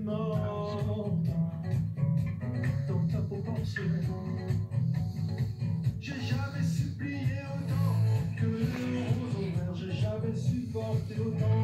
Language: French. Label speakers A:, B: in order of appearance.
A: mort dans ta proportion. J'ai jamais supplié autant que le rose au vert, j'ai jamais supporté autant